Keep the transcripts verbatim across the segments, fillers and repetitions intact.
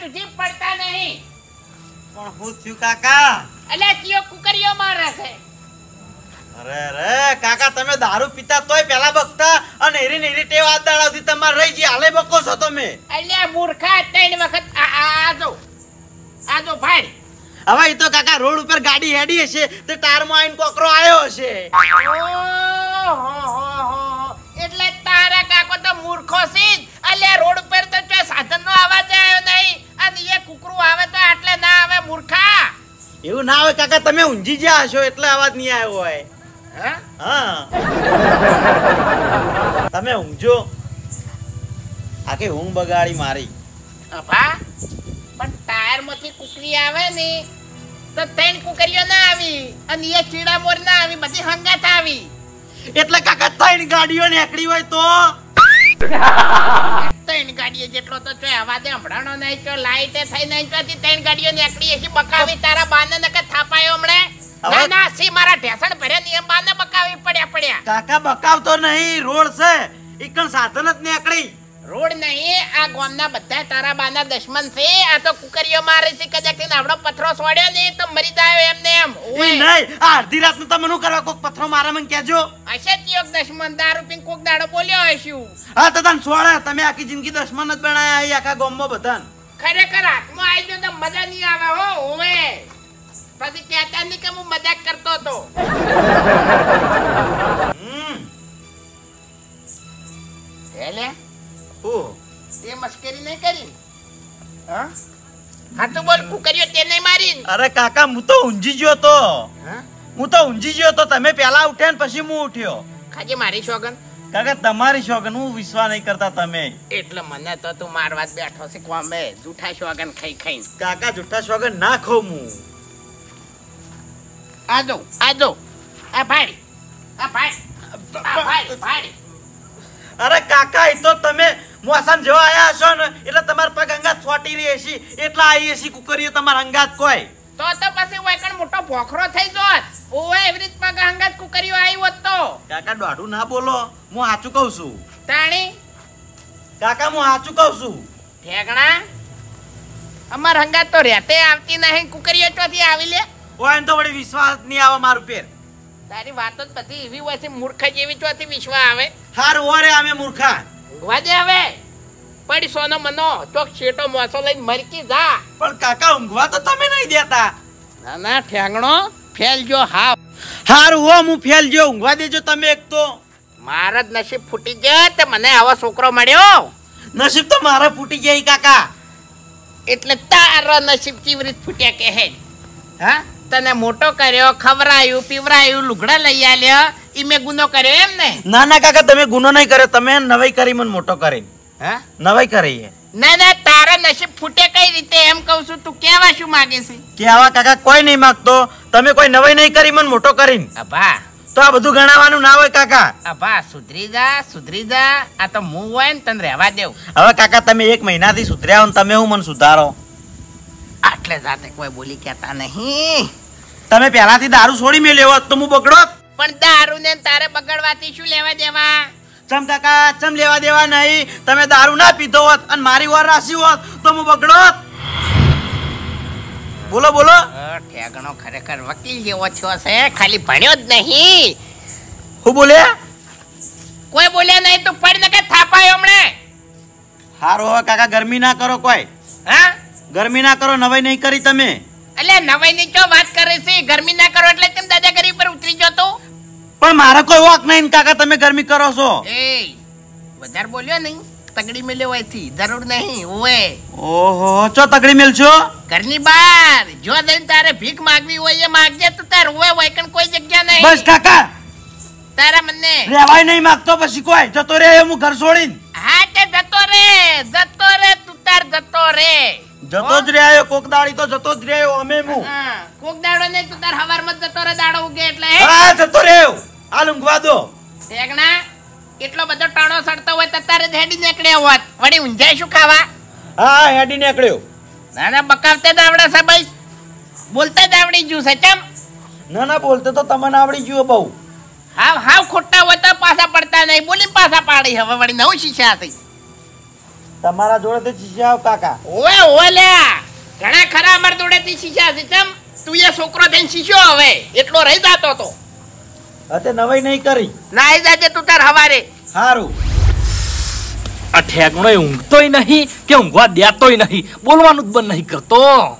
સુધી પડતા નહીં. પણ હું થયું કાકા? અલ્યા કયો કુકરીઓ મારે છે. અરે રે કાકા તમે દારૂ પીતા તોય પેલા બકતા અને હેરી નેરી ટેવ આદ દાડાવથી તમાર રહી જી હાલે બકો છો તમે. અલ્યા મૂર્ખા ત્રણ વખત આ આ જો આ જો ભાઈ હવે ઈ તો કાકા રોડ ઉપર ગાડી હેડી હશે તે ટારમાં આઈન કોકરો આયો હશે. ઓહો એટલે તારા કાકો તો મૂર્ખો છે. અલ્યા રોડ ઉપર તો જો સાધનનો અવાજ આવ્યો નહીં અને એ કુકરું આવે તો આટલે ના આવે મૂર્ખા. એવું ના હોય કાકા તમે ઊંઘી ગયા હશો એટલે અવાજ નહીં આવ્યો હોય. હા હા તમે ઊંઘજો આખી ઊંઘ બગાડી મારી. અભા પણ ટાયર માંથી કુકરી આવે ને તો ત્રણ કુકરીઓ ના આવી અને એ ચીડા મોર ના આવી બધી હંગાત આવી. એટલે કાકા ત્રણ ગાડીઓ નીકળી હોય તો ત્રણ ગાડીઓ જેટલો તો જો અવાજે હંભળાણો નહીં તો લાઈટે થઈ નહીં તો ત્રણ ગાડીઓ નીકળી છે બકાવી તારા બાને નકે થાપાયો હમણે. ના ના સી મારા ઢેસણ ભરે ની એમ બાને બકાવી પડ્યા પડ્યા. કાકા બકાવતો નહીં રોડ છે ઈકણ સાધન જ નીકળી. રોડ નહીં આ ગામના બધા તારા બાના દુશ્મન છે. આ તો કુકરીઓ મારે છે કદાચ તેને આવડો પથરો છોડ્યો ને તો મરી જાય એમને એમ. ઓય નહીં આ અડધી રાત નું તમે શું કરવા કોક પથરો મારા મને કહેજો. હશે ત્યોક દુશ્મન દારૂ પીને કોક દાડો બોલ્યો હશું. હા તો તને છોડે તમે આખી જિંદગી દુશ્મન જ બનાયા અહીં આખા ગામમાં બધાને. ખરેખર હાથમાં આવી ગયો તો મજા નહીં આવે હો. ઓવે પછી કહેતા નહીં કે હું મજાક કરતો હતો. હમ એટલે ઓ તે મસ્કરી નહીં કરી. હા હા તો બોલ કુકરીઓ તે નહીં મારી. અરે કાકા હું તો ઊંઘી ગયો તો. હા હું તો ઊંઘી ગયો તો તમે પહેલા ઉઠ્યા ને પછી હું ઉઠ્યો. ખાજી મારી સોગન. કાકા તમારી સોગન હું વિશ્વાસ નહીં કરતા તમે. એટલે મને તો તું મારવા જ બેઠો છે કોમે જૂઠા સોગન ખાઈ ખાઈને. કાકા જૂઠા સોગન ના ખાઉં હું. આ જો આ જો આ ભાઈ આ ભાઈ આ ભાઈ ભાઈ. અરે કાકા એ તો તમે મોસમ જેવા આયા હશો ને એટલે તમાર પગ અંગાત છોટી રહી હશે એટલા આવી હશે કુકરીઓ તમાર અંગાત કોઈ તો તો પછી ઓયકણ મોટો ભોખરો થઈ જોત. ઓય એવી રીત પગ અંગાત કુકરીઓ આવી હોત તો. કાકા દોઢું ના બોલો હું સાચું કહું છું. તાણી કાકા હું સાચું કહું છું. ઠેકણા અમાર અંગાત તો રહેતે આવતી નહીં કુકરીઓ ચોથી આવી લે. ઓય તો વળી વિશ્વાસ નહીં આવે મારું પેર. તારી વાતો જ બધી એવી હોય છે મૂર્ખ જેવી ચોથી વિશ્વાસ આવે. હારું ઓરે અમે મૂર્ખા. ઊંઘવા દે હવે પડી સોનો મનો તો છેટો મોસો લઈને મરકી જા. પણ કાકા ઊંઘવા તો તમે નહીં દેતા. ના ના ઠેંગણો ફેલજો હા. હારું હો હું ફેલ જો ઊંઘવા દેજો તમે એક તો. મારા જ નસીબ ફૂટી ગયા તે મને આવો છોકરો મળ્યો. નસીબ તો મારા ફૂટી ગયા કાકા. એટલે તારો નસીબ કેવી રીત ફૂટ્યા કે હે. હા તને મોટો કર્યો ખવરાયું પીવરાયું લુગડા લઈ આલ્યો ઈ મેં ગુનો કર્યો એમ ને. ના ના કાકા તમે ગુનો નહીં કર્યો તમે નવાઈ કરી મને મોટો કરી. હા નવાઈ કરી. ના ના તારા નસીબ ફૂટે કઈ રીતે એમ કહું છું. તું કેવા શું માંગે છે? કે આવા કાકા કોઈ નહીં માંગતો તમે કોઈ નવાઈ નહીં કરી મને મોટો કરીને. અભા તો આ બધું ગણાવાનું ના હોય કાકા. અભા સુધરી જા સુધરી જા. આ તો હું હોય ને તને રહેવા દેવ. હવે કાકા તમે એક મહિનાથી સુધર્યા હો ને તમે હું મને સુધારો. આટલે જાતે કોઈ બોલી કહેતા નહીં. તમે પહેલાથી દારૂ છોડી મેલ્યો હોત તો હું બગડો. પણ દારૂ ને તારે બગડવાથી શું લેવા દેવા? ચમ કાકા ચમ લેવા દેવા નહીં. તમે દારૂ ના પીધો હોત અને મારી વાર રાસી હોત તો હું બગડો. બોલો બોલો. ઠેગણો ખરેખર વકીલ જેવો છો છે ખાલી ભણ્યો જ નહીં. હું બોલ્યા? કોઈ બોલ્યા નહીં તું પડ નકે થાપાયો હમણે. હારો હવે કાકા ગરમી ના કરો કોઈ. હા ગરમી ના કરો નવાઈ નહીં કરી તમે. એટલે નવાઈ ની ચો વાત કરે છે. ગરમી ના કરો એટલે કેમ દાદાગીરી પર ઉતરી જતો. પણ મારે કોઈ વાક નહીં કાકા તમે ગરમી કરો છો. એ વધારે બોલ્યો નહીં તગડી મેલ્યો હોય થી જરૂર નહીં. ઓએ ઓહો ચો તગડી મેલ છો ઘરની બહાર જો દઈને તારે ભીખ માંગવી હોય એ માંગજે. તું તાર ઓએ વૈકણ કોઈ જગ્યા નહીં. બસ કાકા તારા મને રેવાય નહીં માંગતો પછી કોઈ જતો રે હું ઘર છોડીને. હા તે જતો રે જતો રે તું તાર જતો રે. જતો જ રહ્યો કોક દાડી તો જતો જ રહ્યો અમે હું. હા કોક દાડો નહીં તું તાર હવારમાં જતો રે દાડો ઉગે એટલે. હા જતો રહ્યો હાલ ઊંઘવા દો. ઠેકણા એટલો બધો ટાણો સડતો હોય તો તારે હેડી નીકળ્યો હોત વળી ઊંઝાય શું ખાવા. હા હેડી નીકળ્યો. ના ના બકાવતે જ આવડે છે ભાઈ બોલતા જ આવડી ગયું છે. ચમ ના ના બોલતે તો તમને આવડી ગયો બહુ. હાવ હાવ ખોટા હોય તો પાછા પડતા નહીં બોલી પાછા પાડી હવે વળી નવું શીશા થઈ. તમારા જોડેથી શીખ્યા આવ કાકા. ઓવે ઓવે લ્યા ઘણા ખરા અમાર જોડેથી શીખ્યા છે ચમ તું એ છોકરો થઈને શીખ્યો હવે એટલો રહી જાતો તો અતે નવાઈ નહીં કરી ના આવી જાજે તું તાર હવારે સારું. આ ઠેકણો ઊંઘતોય નહીં કે ઊંઘવા દેતોય નહીં, બોલવાનું જ બંધ નહીં કરતો.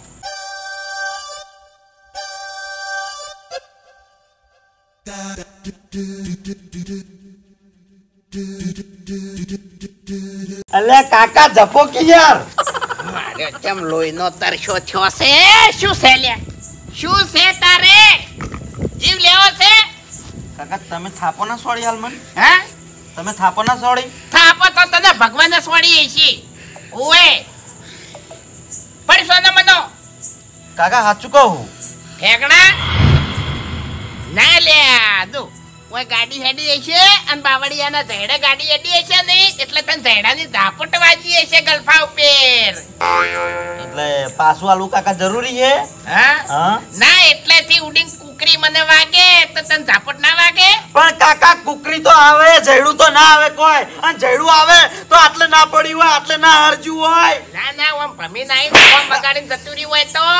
અલે કાકા જપો કે યાર. મારે ચમ લોહીનો તરસો થયો છે શું છે લ્યા શું છે તારે જીવ લેવો છે કાકા તમે થાપો ના છોડી હાલ મને. હા તમે થાપો ના છોડી. થાપો તો તને ભગવાને છોડી છે ઓએ પડશો ને મનો કાકા સાચું કહું. ઠેકણા ના લે દુ કોઈ ગાડી હેડી હશે અને બાવળિયાના ઝેડે ગાડી હેડી હશે નહીં એટલે તને ઝેડાની ઝાપટ વાજી હશે ગલ્ફા ઉપર. એટલે પાછું આલુ કાકા જરૂરી છે. હા હા ના એટલેથી ઉડીને કુકરી મને વાગે તો તને ઝાપટ ના વાગે. પણ કાકા કુકરી તો આવે જયડું તો ના આવે કોઈ. અને જયડું આવે તો આટલે ના પડ્યું હોય આટલે ના હરજ્યું હોય. ના ના ઓમ ભમી નાઈ ઓમ બગાડીને જતું રહ્યું હોય તો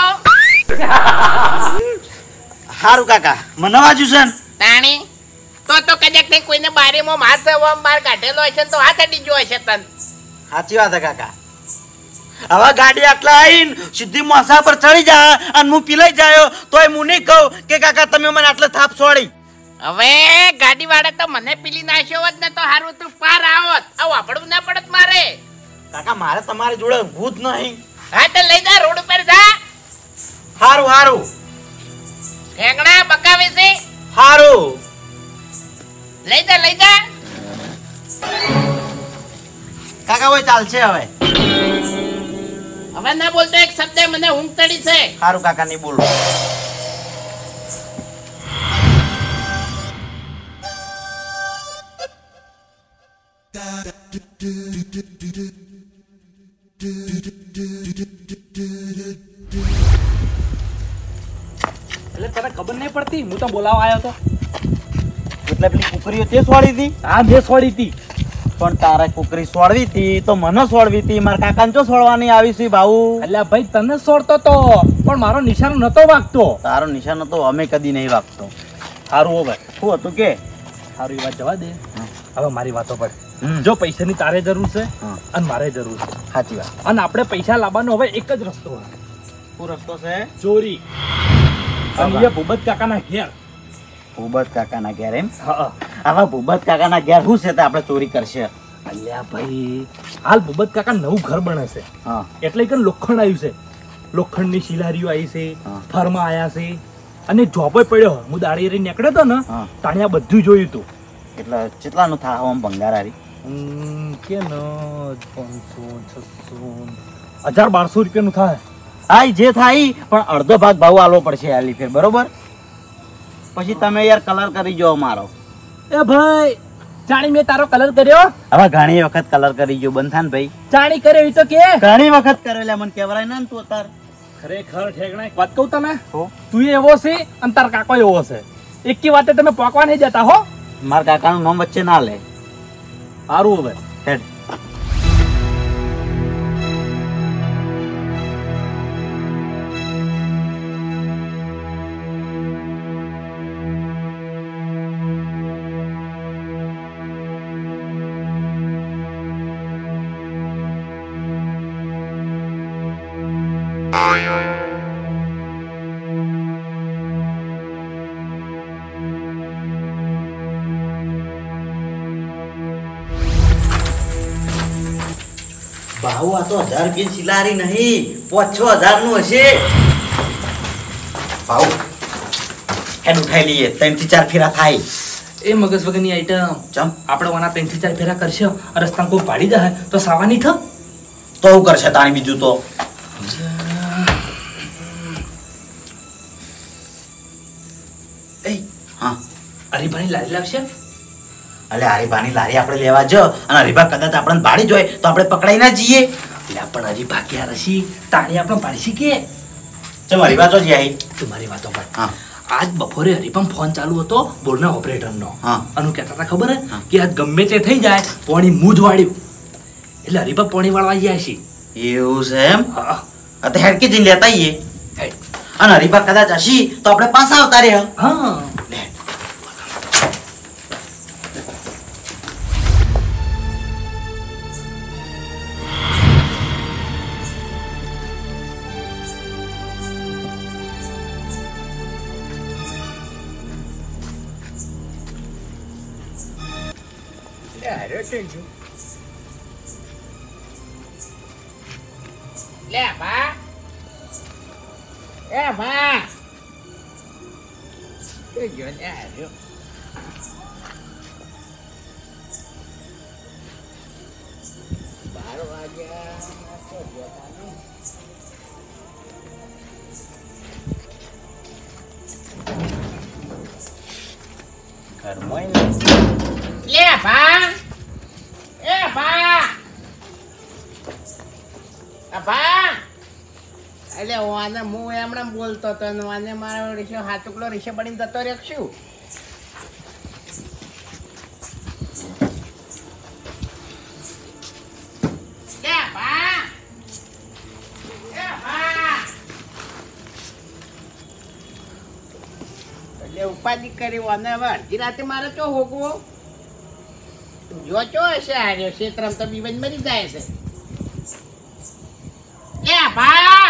સારું કાકા મને વાજ્યું છે ને. તાણી તો તો કદાચ નહીં કોઈને બારીમાં હાથ ઓમ બાર કાઢેલો હશે તો હાથ અડી ગયો હશે તને. સાચી વાત છે કાકા. હવે ગાડી આટલા આવીને સીધી મોસા પર ચડી જાય અને હું પીલાઈ જાયો તોય હું નહીં કહું કે કાકા તમે મને આટલે થાપ છોડી. હવે ગાડી વાળા તો મને પીલી નાખ્યો હોત ને તો હારું તું પાર આવત આ વાપડવું ના પડત મારે. કાકા મારે તમારી જોડે ઊભું જ નહીં. હા તો લઈ જા રોડ ઉપર જા. હારું હારું ઠેકણા બકાવે છે હારું લઈ જા લઈ જા. કાકા હોય ચાલશે હવે. હવે ના બોલતો એક શબ્દ મને ઊંઘ ચડી છે. હારું કાકા નહીં બોલો. એટલે તને ખબર નહીં પડતી હું તો બોલાવા આવ્યો તો. એટલે પેલી કુકરીઓ તે છોડી હતી. આ મેં છોડી હતી. પણ તારે કુકરી છોડવી હતી તો મને છોડવી હતી. મારા કાકાને જો છોડવાની આવી છે ભાऊ. એટલે ભાઈ તને છોડતો તો પણ મારો નિશાનો નતો વાગતો. તારો નિશાન તો અમે કદી નહીં વાગતો. સારું હવે શું હતું કે સારું એ વાત જવા દે. હવે મારી વાતો પર હમ. જો પૈસાની તારે જરૂર છે હા. અને મારે જરૂર છે સાચી વાત. અને આપણે પૈસા લાવવાનો હવે એક જ રસ્તો હોય, શું રસ્તો છે? ચોરી. અને એ ભૂપત કાકાના ઘેર. ભૂબત કાકાના ઘેર એમ. હા આવા ભૂબત કાકાના ઘેર શું છે તે આપણે ચોરી કરશે. અલ્યા ભાઈ હાલ ભૂપત કાકા નવું ઘર બને છે હા એટલે કે લોખંડ આવ્યું છે, લોખંડની શિલારીઓ આવી છે, હા. ફર્મા આવ્યા છે અને જોબે પડ્યો. હું દાડી રહી નીકળ્યો હતો ને હા. તાણે આ બધું જોયું હતું. એટલે કેટલાનું થાય આમ ભંગાર હારી? હમ, કે ન પાંચસો છસો હજાર બારસો રૂપિયાનું થાય. હા ઈ જે થાય ઈ, પણ અડધો ભાગ ભાવ આલવો પડશે હાલી ફેર બરોબર. પછી તમે યાર કલર કરી જો મારો. એ ભાઈ ચાણી મેં તારો કલર કર્યો. હવે ઘણી વખત કલર કરી ગયો બંધ થાય ને ભાઈ. ચાણી કર્યો એ તો કે ઘણી વખત કરેલા મને કેવરાય ના ને તું તાર. ખરેખર ઠેકણા એક વાત કહું તને, હો તું એવો છે અને તાર કાકો એવો છે. એકી વાતે તમે પોકવા નહીં જતા હો. મારા કાકાનું નામ વચ્ચે ના લે. સારું હવે હેડ. ભાવ આ તો હજાર રૂપિયા સિલારી નહીં, પાંચ છ હજાર નું હશે. ભાવ હેડ ઉઠાઈ લઈએ, ત્રણ થી ચાર ફેરા થાય. એ મગજ વગરની આઈટમ ચમ આપણે વાના ત્રણ થી ચાર ફેરા કરશે રસ્તામાં કોઈ પાડી જાય તો સાવાની થ તો હું કરશે તાણી બીજું તો. એ હા હરીભાઈ લારી લાવશે. અલે હરીભાની લારી આપણે લેવા જો અને હરીભા કદાચ આપણને ભાડી જોય તો આપણે પકડાઈ ના જઈએ. એટલે પણ હરીભા ક્યાં રસી તાણી આપણે પાડી શીખીએ. ચમ હરીભા તો જાય. તમારી વાતો પર હા આજ બપોરે હરીપમ ફોન ચાલુ હતો બોરના ઓપરેટરનો. હા. અનુ કહેતા હતા ખબર હે હા. કે આજ ગમે તે થઈ જાય પોણી મૂજ વાળ્યું. એટલે હરીબા પોણી વાળવા ગયા છે. એવું છે એમ? હા આ તો હેડકી જઈને લેતા આવીએ. હેડ. અને હરીબા કદાચ હશી તો આપણે પાછા આવતા રહ્યા. હા લે. લે બા એ બા એ જો ને આવ્યો બાર વાગ્યા તો જોતા નહીં. ઘરમાં લે બા એ બા બા એટલે વાને હું એમણે બોલતો હતો ને વાને મારો રીક્ષો હાથુકલો રીક્ષો બનીને જતો રહ્યો શું એ બા એ બા એટલે ઉપાધિ કરી વાને હવે અડધી રાતે મારે ચો હોગવો જો ચો હશે હાર્યો ક્ષેત્રમાં તો બીવન મરી જાય છે. એ બા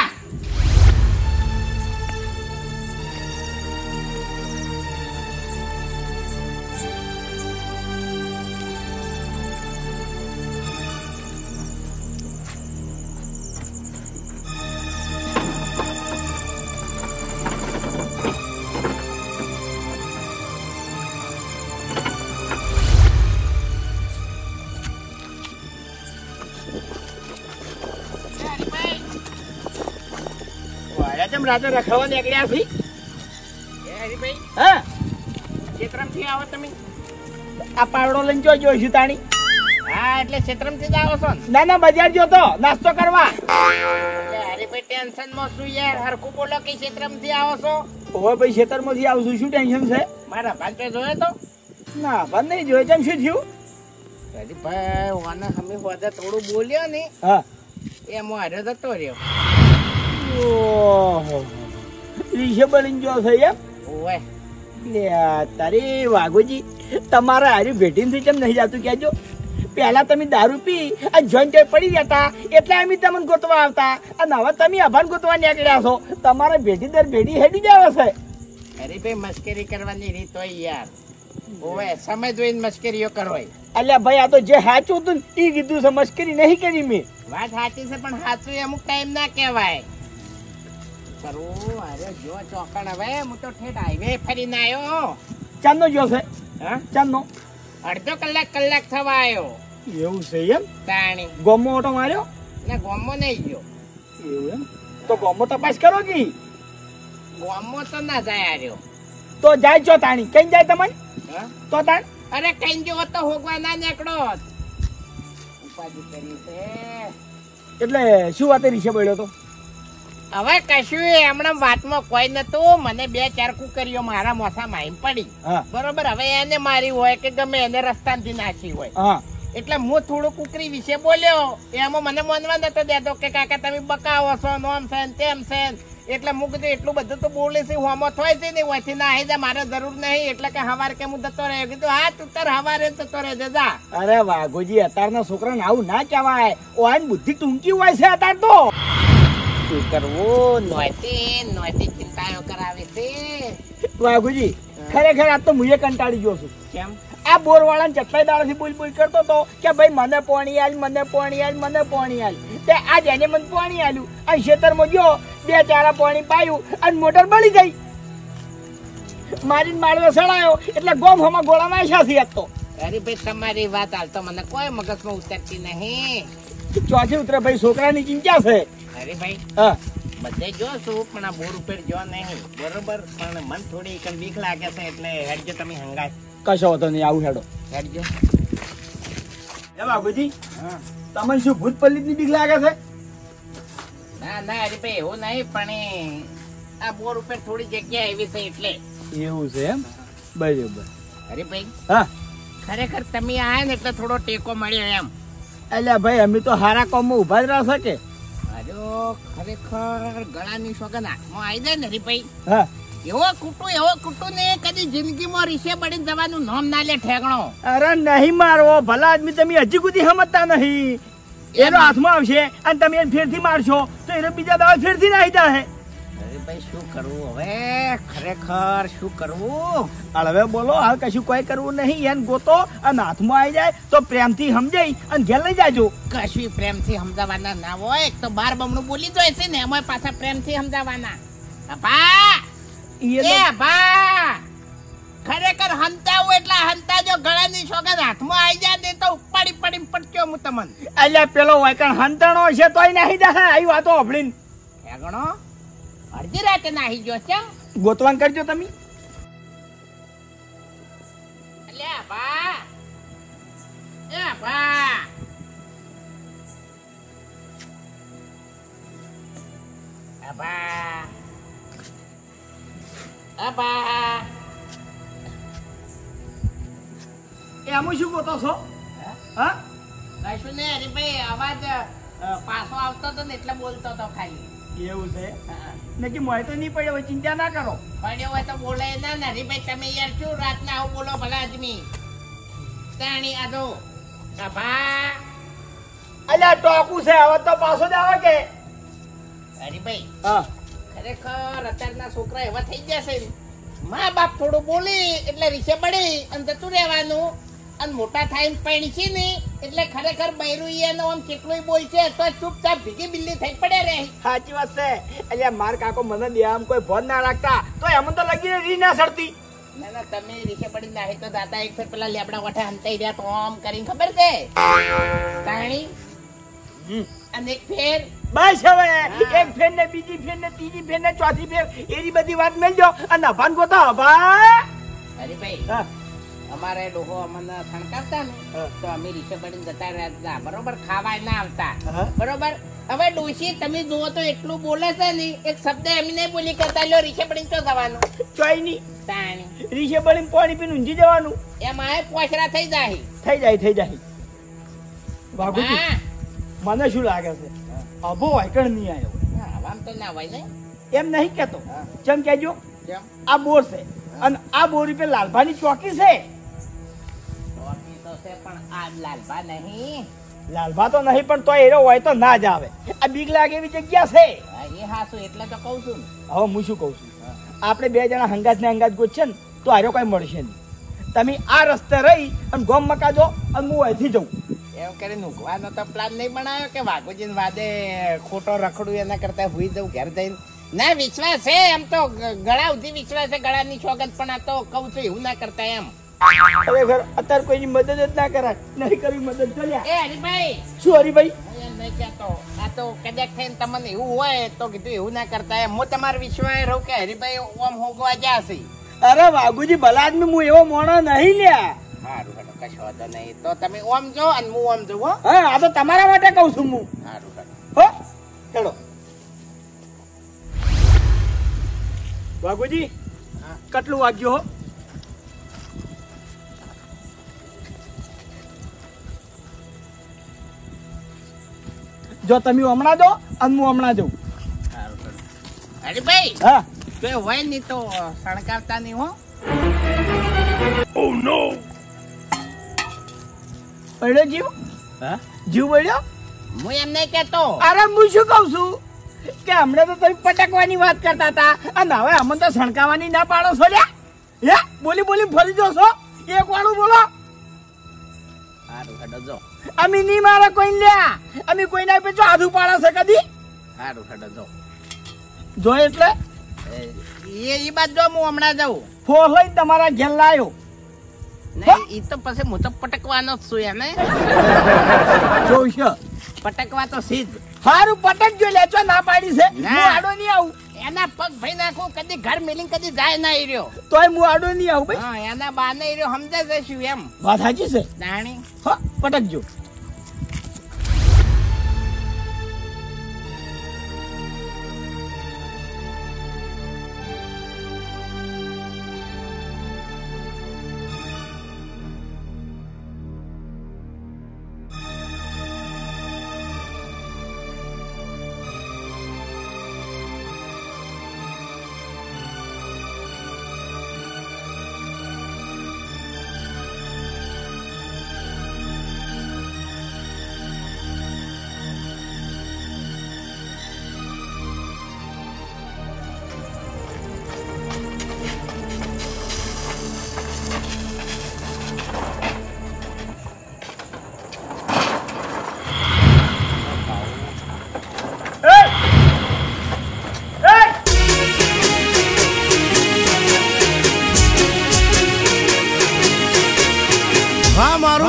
રાતે રખાવા નીકળ્યા છે. એ હરીભાઈ હા ક્ષેત્રમથી આવો તમે આ પાવડો લઈને જો જોઈશું તાણી. હા એટલે ક્ષેત્રમથી જ આવો છો ને? ના ના બજાર જો તો નાસ્તો કરવા. હરીભાઈ ટેન્શન માં શું યાર હરખું બોલો કે ક્ષેત્રમથી આવો છો? ઓવે ભાઈ ક્ષેત્રમાંથી આવું છું. શું ટેન્શન છે? મારા ભાઈ તો જોયો તો ના ભાઈ નહીં જોયો. તેમ શું થયું? હરીભાઈ વાના અમે બધા થોડું બોલ્યો ને હા એમાં હાર્યો જતો રહ્યો. ઓહો રીશે બની જો છે એમ? ઓય લે તારી વાઘોજી તમારા હારી ભેટીનથી કેમ નહીં જાતું કહેજો. પહેલા તમે દારૂ પી આ જોઈન્ટ પડી જતા એટલે અમે તમને ગોતવા આવતા અને હવે તમે અભાન ગોતવા નીકળ્યા છો. તમારે ભેટી દર ભેટી હેડી જ આવે છે. અરે ભાઈ મસ્કરી કરવાની રીત હોય યાર. ઓય સમય જોઈને મસ્કરીઓ કરવાય. અલ્યા ભાઈ આ તો જે સાચું હતું ને એ કીધું છે. મસ્કરી નહીં કરી મેં. વાત સાચી છે પણ સાચું અમુક ટાઈમ ના કહેવાય. અરે જો ચોકણ હવે હું તો ઠેઠ હાઈવે ફરીને આવ્યો. ચાંદનો જો છે? હા ચાંદનો અડધો કલાક કલાક થવા આવ્યો. એવું છે એમ? તાણી ગોમો ઓટો માર્યો? ના ગોમો નહીં ગયો. એવું એમ? તો ગોમો તપાસ કરો કે ગોમો તો ના જાય આર્યો. તો જાય છો તાણી કઈ જાય તમને? તો તાણ અરે કઈ જો તો હોગવા ના નીકળો. ઉપાધિ કરી છે એટલે શું વાત રીશે બોલ્યો તો? હવે કશું હમણાં વાતમાં કોઈ નતું. મને બે ચાર કુકરીઓ મારા મોસા માઈન પડી બરોબર. હવે એને મારી હોય કે ગમે એને રસ્તાથી નાખી હોય એટલે હું થોડું કુકરી વિશે બોલ્યો. એમાં મને માનવા નતો દેતો કે કાકા તમે બકાવો છો નોમ છે તેમ છે. એટલે હું કીધું એટલું બધું તો બોલે છે હોમો થાય છે ને ઓયથી ના આવી જાય મારે જરૂર નહીં. એટલે કે હવારે કે હું જતો રહ્યો. કીધું હા તું તાર હવારે જતો રહે જા. અરે વાઘોજી અત્યારના છોકરાને આવું ના કહેવાય. ઓન બુદ્ધિ ટૂંકી હોય છે અત્યારે તો. શું કરવું નોયતી નોયતી ચિંતાઓ કરાવે છે. વાઘુજી ખરેખર આ તો મુએ કંટાળી ગયો છું. કેમ? આ બોર વાળાને ચટલાઈ દાડાથી બોલ બોલ કરતો તો કે ભાઈ મને પાણી આલ મને પાણી આલ મને પાણી આલ. તે આજ એને મને પાણી આલ્યું અને ખેતરમાં ગયો બે ચારા પાણી પાયું અને મોટર બળી ગઈ. મારીને માળવો સડાયો એટલે ગોમ હમા ગોળામાં આશા છે તો. અરે ભાઈ તમારી વાત હાલ તો મને કોઈ મગજમાં ઉતરતી નહીં. ચોથી ઉતરે ભાઈ છોકરાની ચિંતા છે. અરે ભાઈ હા બધે જો છું પણ આ બોર ઉપર જો નહીં બરોબર. પણ મન થોડી એક બીક લાગે છે એટલે હેડજો તમે હંગાય. કશો હતો નહીં આવું હેડો હેડજો. એ બાબુજી તમને શું ભૂત પલ્લીની બીક લાગે છે? ના ના અરે ભાઈ એવું નહીં પણ આ બોર ઉપર થોડી જગ્યા એવી છે એટલે. એવું છે એમ? બરાબર. અરે ભાઈ હા ખરેખર તમે આયા ને એટલે થોડો ટેકો મળ્યો એમ. અલ્યા ભાઈ અમે તો હારા કોમમાં ઉભા જ રહો કે અરે ખરેખર ગળાની સોગન હાથમાં આવી જાય ને હરીભાઈ, હા એવો કૂટું એવો કૂટું ને કદી જિંદગીમાં રીસે પડીને જવાનું નામ ના લે ઠેકણો. અરે નહીં મારવો ભલા આદમી તમે હજી સુધી સમજતા નહીં. એનો હાથમાં આવશે અને તમે એને ફેરથી મારશો તો એને બીજા દાવા ફેરથી નાહી જાય. અરે ભાઈ શું કરવું હવે, ખરેખર શું કરવું? હાલ હવે બોલો, હાલ કશું કોઈ કરવું નહીં. એને ગોતો અને હાથમાં આવી જાય તો પ્રેમથી સમજાઈ અને ઘેર લઈ જાજો. કશું પ્રેમથી સમજાવવાના ના હોય, એક તો બાર બમણું બોલી જાય છે ને એમાં પાછા પ્રેમથી સમજાવવાના. અપા એ અપા ખરેખર હંતાવું એટલે હંતા જો ગળાની સોગંદ હાથમાં આવી જાય ને તો ઉપાડી પડીને પડ્યો હું તમને. અલ્યા પેલો વાયકણ હંતાણો છે તોય નાહી જાય. આવી વાતો સાંભળીને ઠેકણો અડધી રાતે નાહી ગયો છે. ગોતવાન કરજો તમે. અલ્યા અપા એ અપા અપા અપા એ આમાં શું ગોતો છો? હા કશું ને હરીભાઈ અવાજ અ, પાછો આવતો હતો ને એટલે બોલતો હતો ખાલી. એવું છે હા. નક્કી મોય તો નહીં પડ્યો, ચિંતા ના કરો. પડ્યો હોય તો બોલે ના ને હરીભાઈ તમે યાર શું રાતના આવું બોલો ભલા આદમી. તાણી આ તો અભા અલ્યા ટોકું છે હવે તો પાછો જ આવે કે. હરીભાઈ હા ખરેખર અત્યારના છોકરા એવા થઈ ગયા છે ને, મા બાપ થોડું બોલી એટલે રીસે પડી અને જતું રહેવાનું, અને મોટા થઈને પૈણી છે ને એટલે ખરેખર બૈરું એનો આમ કેટલું બોલ છે તો ચૂપચાપ ભીગી બિલ્લી થઈ પડે રે. સાચી વાત છે. અલ્યા માર કાકો મને દે આમ કોઈ ભોન ના રાખતા તો એમ તો લગીને રી ના સરતી. ના ના તમે રીસે પડી નાહી તો દાદા એક ફેર પેલા લેબડા વાઠે હંતાઈ રહ્યા તો આમ કરીને ખબર છે તાણી, અને એક ફેર બસ હવે એક ફેર ને બીજી ફેર ને ત્રીજી ફેર ને ચોથી ફેર એની બધી વાત મેલજો અને અભાન ગોતો અભા. અરે ભાઈ હા અમારે ડોહો અમને સણકાવતા ને હા. તો અમે રીસે પડીને જતા રહ્યા બરોબર, ખાવા ના આવતા હા. બરોબર. હવે ડોશી તમે જુઓ તો એટલું બોલે છે ને એક શબ્દ એમ નહીં બોલી કરતા લ્યો રીસે પડીને તો જવાનું ચોઈ ની તાણી રીશે બળીને પાણી પીને ઊંઘી જવાનું. એમાં એ પોસરા થઈ જાય. થઈ જાય થઈ જાય. વાઘુજી હા મને શું લાગે છે અભો વાયકણ નહીં આવ્યો. આમ તો ના હોય ને. એમ નહીં કેતો. હા. ચમ કેજો કેમ? આ બોર છે અને આ બોર રૂપે લાલભાની ચોકી છે. ચોકી તો છે પણ આ લાલભા નહીં. લાલભા તો નહીં પણ તો એરો હોય તો ના જ આવે. આ બીક લાગે એવી જગ્યા છે. હા, એ હાસું એટલે તો કહું છું ને. હવે હું શું કહું છું, આપણે બે જણા હંગાત ને હંગાત ગોતશે ને તો આરો કઈ મળશે નહીં. તમે આ રસ્તે રહી અને ગોમ મકાજો અને હું અહીંથી જઉં. એમ કરીને ઊંઘવાનો તો પ્લાન નહીં બનાવ્યો કે વાઘુજી વાદે ખોટો રખડું એના કરતા હુઈ જવું ઘેર જઈને. ના વિશ્વાસ છે એમ તો ગ- ગળા સુધી વિશ્વાસ છે, ગળાની સોગંદ, પણ આ તો કહું છું એવું ના કરતા એમ. ખરેખર અત્યારે કોઈની મદદ જ ના કરાય. નહીં કરવી મદદ ચાલ્યા. એ હરીભાઈ શું હરીભાઈ? હું એમ નહીં કહેતો, આ તો કદાચ થઈને તમને એવું હોય તો કીધું એવું ના કરતા એમ. હું તમારો વિશ્વાસ રહું કે હરીભાઈ ઓમ હોગવા જશે. અરે વાઘુજી ભલા આદમી હું એવો મોણો નહીં લ્યા. સારું હેડો કશો વાંધો નહીં, તો તમે ઓમ જો અને હું ઓમ જોઉં હો. હા આ તો તમારા માટે કહું છું હું. સારું હેડો. હો ચલો વાઘુજી હા. કેટલું વાગ્યો હો? જો તમે હમણાં જો અને હું હમણાં જઉં. સારું હેડો. હરીભાઈ હા તો એ હોય નહીં તો સણકાવતા નહીં હો. પડ્યો જીવ? હા જીવ પડ્યો? હું એમ નહીં કહેતો. અરે હું શું કઉ છું કે હમણાં તો તમે પટકવાની વાત કરતા હતા અને હવે અમને તો સણકાવાની ના પાડો છો લ્યા. હે બોલી બોલી ફરી જો છો. એક વાળું બોલો. સારું હેડો જો. અમે નહીં મારે કોઈ લ્યા. અમે કોઈના પે જો આધું પાડો છે કદી. સારું હેડો જો. જો એટલે એ એ બાદ જો હું હમણાં જાઉં. ફોર લઈને તમારા ઘેર લાયો. નહીં એ તો પછી હું તો પટકવાનો જ છું એને. જોઉં છે પટકવા તો સીધ. હારું પટક જો લેચો ના પાડી છે. ના. હું આડો નહીં આવું. એના પગ ભાઈ નાખું કદી ઘર મિલિંગ કદી જાય ના ઈ રહ્યો. તોય હું આડો નહીં આવું ભાઈ. હા એના બાને ઈ રહ્યો સમજે છે શું એમ. વાત સાચી છે. જાણી હા પટકજો.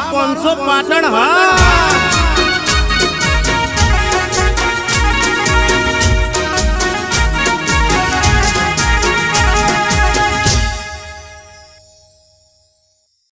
પાંચસો પાટણ હા.